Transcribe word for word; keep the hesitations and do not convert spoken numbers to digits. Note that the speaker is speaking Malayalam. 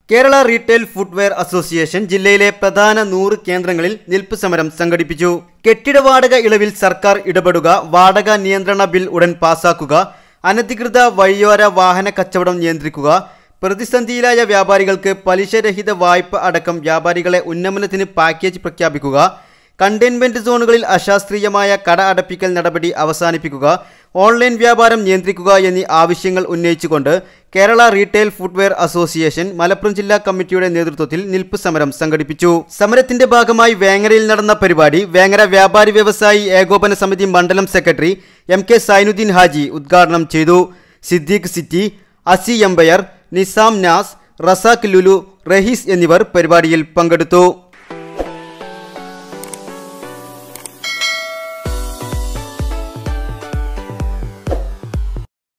കേരള റീട്ടെയിൽ ഫുട്വെയർ അസോസിയേഷൻ ജില്ലയിലെ പ്രധാന നൂറ് കേന്ദ്രങ്ങളിൽ നിൽപ്പ് സമരം സംഘടിപ്പിച്ചു. കെട്ടിട വാടക ഇളവിൽ സർക്കാർ ഇടപെടുക, വാടക നിയന്ത്രണ ബിൽ ഉടൻ പാസാക്കുക, അനധികൃത വഴിയോര വാഹന കച്ചവടം നിയന്ത്രിക്കുക, പ്രതിസന്ധിയിലായ വ്യാപാരികൾക്ക് പലിശരഹിത വായ്പ അടക്കം വ്യാപാരികളെ ഉന്നമനത്തിന് പാക്കേജ് പ്രഖ്യാപിക്കുക, കണ്ടെയ്ൻമെന്റ് സോണുകളിൽ അശാസ്ത്രീയമായ കട അടപ്പിക്കൽ നടപടി അവസാനിപ്പിക്കുക, ഓൺലൈൻ വ്യാപാരം നിയന്ത്രിക്കുക എന്നീ ആവശ്യങ്ങൾ ഉന്നയിച്ചുകൊണ്ട് Kerala retail footwear association Malappuram ജില്ലാ കമ്മിറ്റിയുടെ നേതൃത്വത്തിൽ നിൽപ്പ് സമരം സംഘടിപ്പിച്ചു. സമരത്തിന്റെ ഭാഗമായി വേങ്ങരയിൽ നടന്ന പരിപാടി വേങ്ങര വ്യാപാരി വ്യവസായി ഏകോപന സമിതി മണ്ഡലം secretary M K Sainuddeen Haji ഉദ്ഘാടനം ചെയ്തു. സിദ്ദീഖ് സിറ്റി, അസി എംപയർ, നിസാം നാസ്, റസാഖ് ലുലു, റഹീസ് എന്നിവർ പരിപാടിയിൽ പങ്കെടുത്തു.